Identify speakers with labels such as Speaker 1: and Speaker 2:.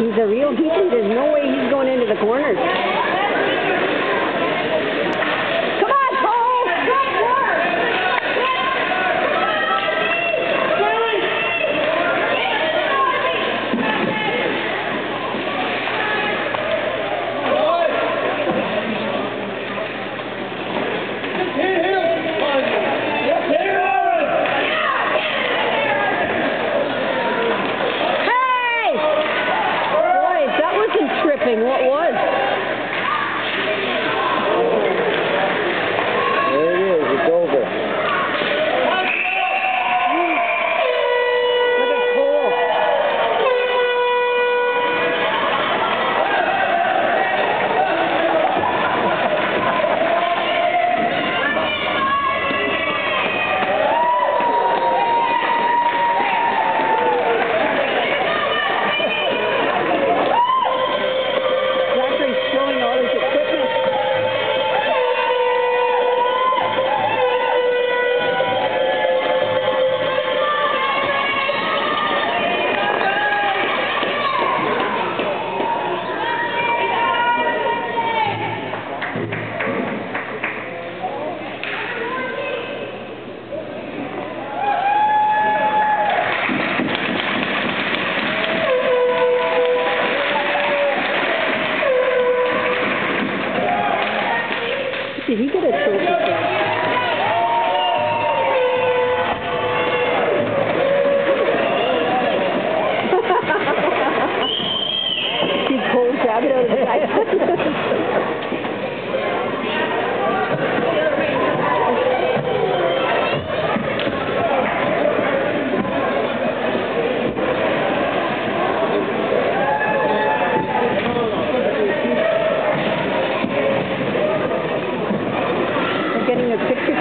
Speaker 1: He's a real heathen. There's no way he's going into the corners. Come on, Cole! What was?
Speaker 2: There it is. It's over.
Speaker 1: Look at Cole. Did he get a trophy for He pulled grab it out of the side. Getting a picture